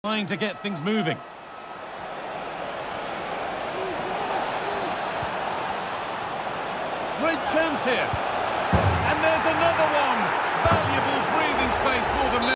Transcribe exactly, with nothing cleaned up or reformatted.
Trying to get things moving. Great chance here.